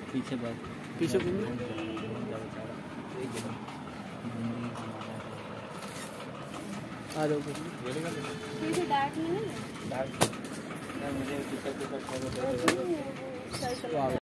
पीछे बैठ पीछे आ जाओ पीछे डार्क नहीं है। मुझे